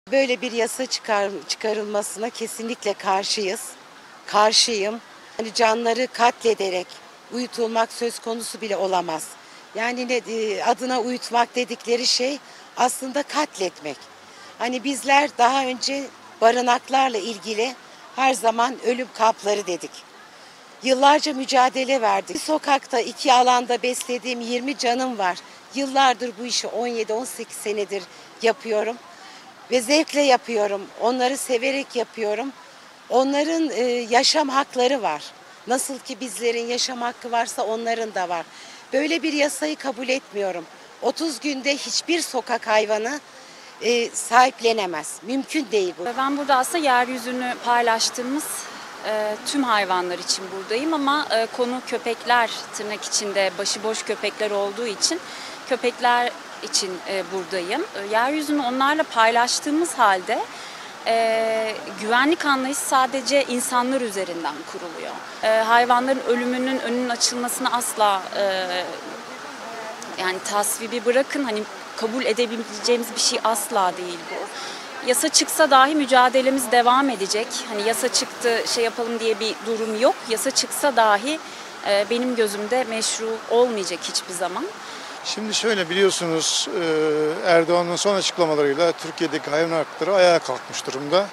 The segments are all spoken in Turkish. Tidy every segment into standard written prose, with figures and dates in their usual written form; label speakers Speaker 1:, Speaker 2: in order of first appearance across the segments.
Speaker 1: Böyle bir yasa çıkarılmasına kesinlikle karşıyız. Karşıyım. Hani canları katlederek uyutulmak söz konusu bile olamaz. Yani adına uyutmak dedikleri şey aslında katletmek. Hani bizler daha önce barınaklarla ilgili her zaman ölüm kapları dedik. Yıllarca mücadele verdik. Sokakta iki alanda beslediğim 20 canım var. Yıllardır bu işi 17-18 senedir yapıyorum. Ve zevkle yapıyorum. Onları severek yapıyorum. Onların yaşam hakları var. Nasıl ki bizlerin yaşam hakkı varsa onların da var. Böyle bir yasayı kabul etmiyorum. 30 günde hiçbir sokak hayvanı sahiplenemez. Mümkün değil bu.
Speaker 2: Ben burada aslında yeryüzünü paylaştığımız tüm hayvanlar için buradayım ama konu köpekler, tırnak içinde başıboş köpekler olduğu için köpekler için buradayım. Yeryüzünü onlarla paylaştığımız halde güvenlik anlayışı sadece insanlar üzerinden kuruluyor. Hayvanların ölümünün önünün açılmasını asla yani tasvibi bırakın, hani kabul edebileceğimiz bir şey asla değil bu. Yasa çıksa dahi mücadelemiz devam edecek. Hani yasa çıktı şey yapalım diye bir durum yok. Yasa çıksa dahi benim gözümde meşru olmayacak hiçbir zaman.
Speaker 3: Şimdi şöyle biliyorsunuz Erdoğan'ın son açıklamalarıyla Türkiye'deki hayvan hakları ayağa kalkmış durumda.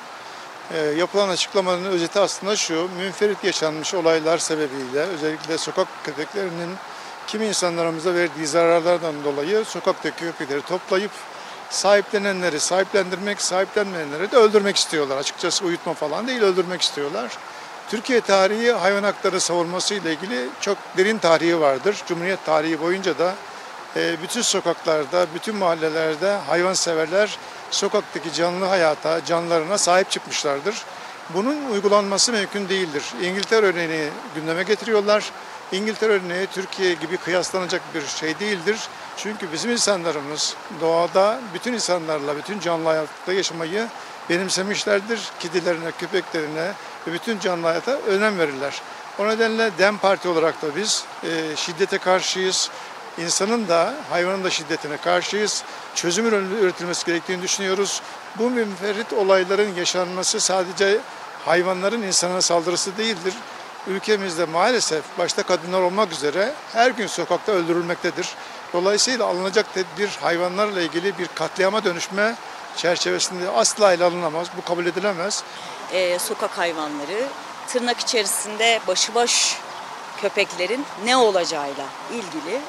Speaker 3: Yapılan açıklamanın özeti aslında şu: münferit yaşanmış olaylar sebebiyle özellikle sokak köpeklerinin kimi insanlarımıza verdiği zararlardan dolayı sokaktaki köpekleri toplayıp sahiplenenleri sahiplendirmek, sahiplenmeyenleri de öldürmek istiyorlar. Açıkçası uyutma falan değil, öldürmek istiyorlar. Türkiye tarihi hayvan hakları savunması ile ilgili çok derin tarihi vardır. Cumhuriyet tarihi boyunca da bütün sokaklarda, bütün mahallelerde hayvanseverler sokaktaki canlı hayata, canlılarına sahip çıkmışlardır. Bunun uygulanması mümkün değildir. İngiltere örneğini gündeme getiriyorlar. İngiltere örneği Türkiye gibi kıyaslanacak bir şey değildir. Çünkü bizim insanlarımız doğada bütün insanlarla, bütün canlı hayatta yaşamayı benimsemişlerdir. Kedilerine, köpeklerine ve bütün canlı hayata önem verirler. O nedenle DEM Parti olarak da biz şiddete karşıyız. İnsanın da hayvanın da şiddetine karşıyız. Çözüm üretilmesi gerektiğini düşünüyoruz. Bu münferit olayların yaşanması sadece hayvanların insana saldırısı değildir. Ülkemizde maalesef başta kadınlar olmak üzere her gün sokakta öldürülmektedir. Dolayısıyla alınacak tedbir hayvanlarla ilgili bir katliama dönüşme çerçevesinde asla ele alınamaz. Bu kabul edilemez.
Speaker 4: Sokak hayvanları tırnak içerisinde başıboş köpeklerin ne olacağıyla ilgili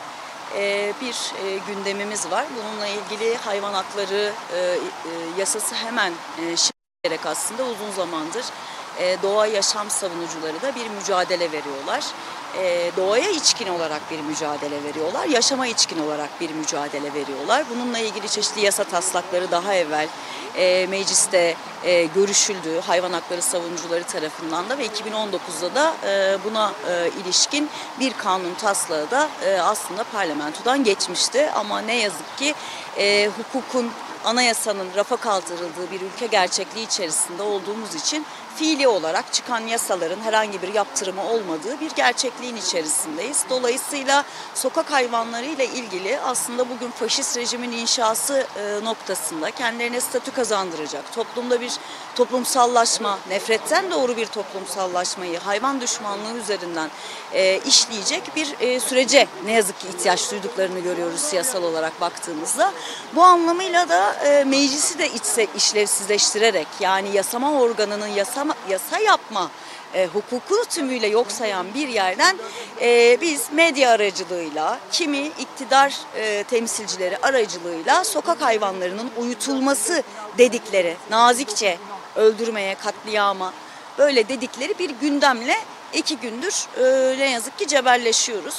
Speaker 4: bir gündemimiz var. Bununla ilgili hayvan hakları yasası hemen şimdilik aslında uzun zamandır doğa yaşam savunucuları da bir mücadele veriyorlar. Doğaya içkin olarak bir mücadele veriyorlar. Yaşama içkin olarak bir mücadele veriyorlar. Bununla ilgili çeşitli yasa taslakları daha evvel mecliste görüşüldü. Hayvan hakları savunucuları tarafından da ve 2019'da da buna ilişkin bir kanun taslağı da aslında parlamentodan geçmişti. Ama ne yazık ki hukukun, anayasanın rafa kaldırıldığı bir ülke gerçekliği içerisinde olduğumuz için fiili olarak çıkan yasaların herhangi bir yaptırımı olmadığı bir gerçekliğin içerisindeyiz. Dolayısıyla sokak hayvanları ile ilgili aslında bugün faşist rejimin inşası noktasında kendilerine statü kazandıracak, toplumda bir toplumsallaşma, nefretten doğru bir toplumsallaşmayı hayvan düşmanlığı üzerinden işleyecek bir sürece ne yazık ki ihtiyaç duyduklarını görüyoruz siyasal olarak baktığımızda. Bu anlamıyla da meclisi de işlevsizleştirerek, yani yasama organının yasa yapma hukukunu tümüyle yok sayan bir yerden biz medya aracılığıyla, kimi iktidar temsilcileri aracılığıyla sokak hayvanlarının uyutulması dedikleri, nazikçe öldürmeye, katliama böyle dedikleri bir gündemle 2 gündür ne yazık ki cebelleşiyoruz.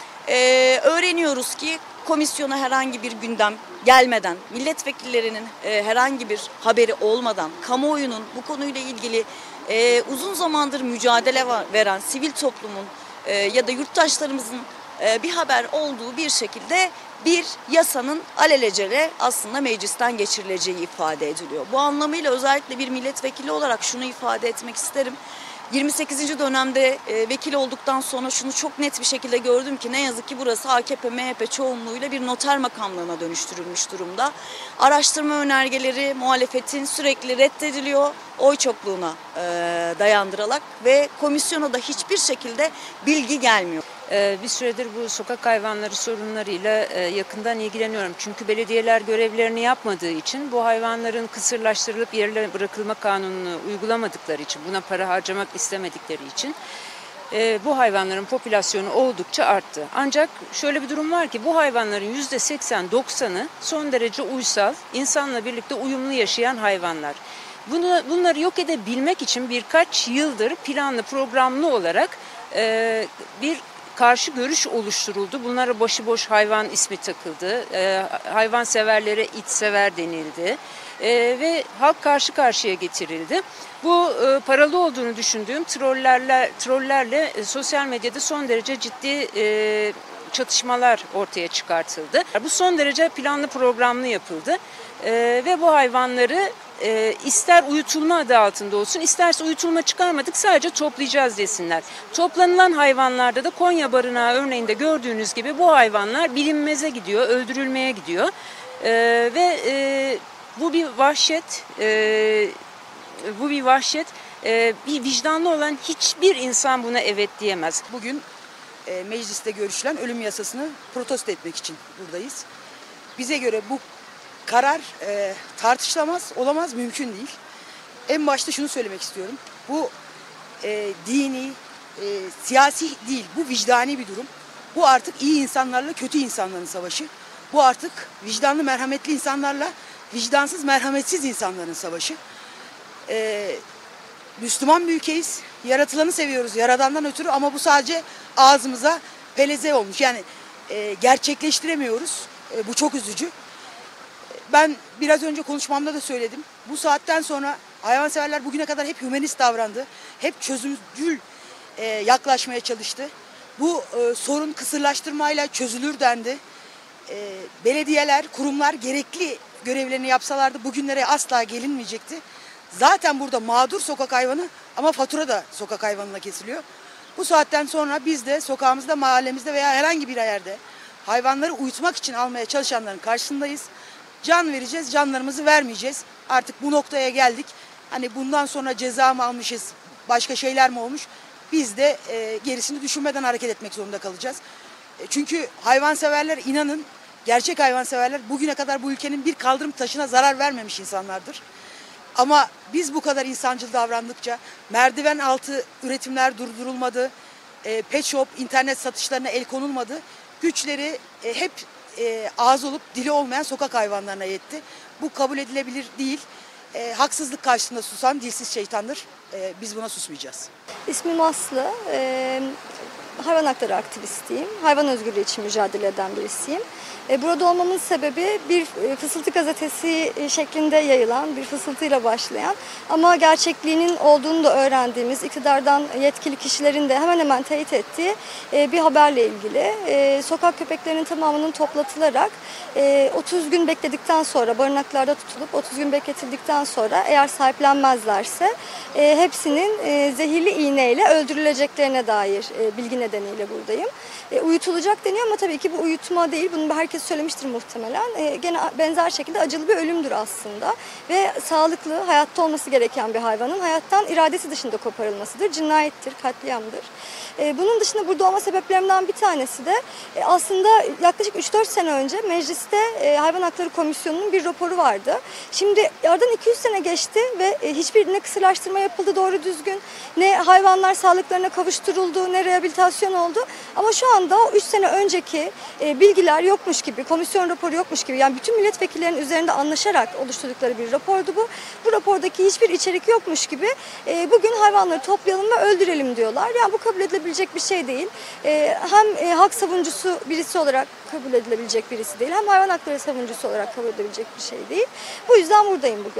Speaker 4: Öğreniyoruz ki komisyona herhangi bir gündem gelmeden, milletvekillerinin herhangi bir haberi olmadan, kamuoyunun bu konuyla ilgili uzun zamandır mücadele veren sivil toplumun ya da yurttaşlarımızın bir haber olduğu bir şekilde bir yasanın alelacele aslında meclisten geçirileceği ifade ediliyor. Bu anlamıyla özellikle bir milletvekili olarak şunu ifade etmek isterim. 28. dönemde vekil olduktan sonra şunu çok net bir şekilde gördüm ki ne yazık ki burası AKP, MHP çoğunluğuyla bir noter makamlığına dönüştürülmüş durumda. Araştırma önergeleri muhalefetin sürekli reddediliyor oy çokluğuna dayandırılarak ve komisyona da hiçbir şekilde bilgi gelmiyor.
Speaker 5: Bir süredir bu sokak hayvanları sorunlarıyla yakından ilgileniyorum. Çünkü belediyeler görevlerini yapmadığı için, bu hayvanların kısırlaştırılıp yerine bırakılma kanununu uygulamadıkları için, buna para harcamak istemedikleri için bu hayvanların popülasyonu oldukça arttı. Ancak şöyle bir durum var ki bu hayvanların %80-90'ı son derece uysal, insanla birlikte uyumlu yaşayan hayvanlar. Bunları yok edebilmek için birkaç yıldır planlı programlı olarak bir karşı görüş oluşturuldu. Bunlara başıboş hayvan ismi takıldı. Hayvanseverlere itsever denildi. Ve halk karşı karşıya getirildi. Bu paralı olduğunu düşündüğüm trollerle sosyal medyada son derece ciddi çatışmalar ortaya çıkartıldı. Bu son derece planlı programlı yapıldı. Ve bu hayvanları ister uyutulma adı altında olsun, isterse uyutulma çıkarmadık, sadece toplayacağız desinler. Toplanılan hayvanlarda da Konya Barınağı örneğinde gördüğünüz gibi bu hayvanlar bilinmeze gidiyor, öldürülmeye gidiyor. Bu bir vahşet, bir vicdanlı olan hiçbir insan buna evet diyemez.
Speaker 6: Bugün mecliste görüşülen ölüm yasasını protesto etmek için buradayız. Bize göre bu karar tartışılamaz, olamaz, mümkün değil. En başta şunu söylemek istiyorum. Bu dini, siyasi değil, bu vicdani bir durum. Bu artık iyi insanlarla kötü insanların savaşı. Bu artık vicdanlı, merhametli insanlarla vicdansız, merhametsiz insanların savaşı. Müslüman bir ülkeyiz. Yaratılanı seviyoruz, Yaradan'dan ötürü, ama bu sadece ağzımıza peleze olmuş. Yani gerçekleştiremiyoruz. Bu çok üzücü. Ben biraz önce konuşmamda da söyledim. Bu saatten sonra hayvanseverler bugüne kadar hep hümanist davrandı. Hep çözümcül yaklaşmaya çalıştı. Bu sorun kısırlaştırmayla çözülür dendi. Belediyeler, kurumlar gerekli görevlerini yapsalardı bugünlere asla gelinmeyecekti. Zaten burada mağdur sokak hayvanı, ama fatura da sokak hayvanına kesiliyor. Bu saatten sonra biz de sokağımızda, mahallemizde veya herhangi bir yerde hayvanları uyutmak için almaya çalışanların karşısındayız. Can vereceğiz, canlarımızı vermeyeceğiz. Artık bu noktaya geldik. Hani bundan sonra ceza mı almışız, başka şeyler mi olmuş? Biz de gerisini düşünmeden hareket etmek zorunda kalacağız. Çünkü hayvanseverler, inanın, gerçek hayvanseverler bugüne kadar bu ülkenin bir kaldırım taşına zarar vermemiş insanlardır. Ama biz bu kadar insancıl davrandıkça merdiven altı üretimler durdurulmadı, pet shop, internet satışlarına el konulmadı. Güçleri hep ağız olup dili olmayan sokak hayvanlarına yetti. Bu kabul edilebilir değil. Haksızlık karşısında susan dilsiz şeytandır. Biz buna susmayacağız.
Speaker 7: İsmim Aslı. Hayvan hakları aktivistiyim. Hayvan özgürlüğü için mücadele eden birisiyim. Burada olmamın sebebi bir fısıltı gazetesi şeklinde yayılan, bir fısıltıyla başlayan ama gerçekliğinin olduğunu da öğrendiğimiz, iktidardan yetkili kişilerin de hemen hemen teyit ettiği bir haberle ilgili. Sokak köpeklerinin tamamının toplatılarak 30 gün bekledikten sonra, barınaklarda tutulup 30 gün bekletildikten sonra eğer sahiplenmezlerse hepsinin zehirli iğneyle öldürüleceklerine dair bilgi nedeniyle buradayım. Uyutulacak deniyor ama tabii ki bu uyutma değil. Bunu herkes söylemiştir muhtemelen. Gene benzer şekilde acılı bir ölümdür aslında. Ve sağlıklı, hayatta olması gereken bir hayvanın hayattan iradesi dışında koparılmasıdır. Cinayettir, katliamdır. Bunun dışında burada olma sebeplerimden bir tanesi de aslında yaklaşık 3-4 sene önce mecliste Hayvan Hakları Komisyonu'nun bir raporu vardı. Şimdi aradan 200 sene geçti ve hiçbir ne kısırlaştırma yapıldı doğru düzgün, ne hayvanlar sağlıklarına kavuşturuldu, ne rehabilitasyon oldu. Ama şu anda 3 sene önceki bilgiler yokmuş gibi, komisyon raporu yokmuş gibi, yani bütün milletvekillerinin üzerinde anlaşarak oluşturdukları bir rapordu bu. Bu rapordaki hiçbir içerik yokmuş gibi bugün hayvanları toplayalım ve öldürelim diyorlar. Yani bu kabul edilebilecek bir şey değil. Hem hak savunucusu birisi olarak kabul edilebilecek birisi değil, hem hayvan hakları savunucusu olarak kabul edilebilecek bir şey değil. Bu yüzden buradayım bugün.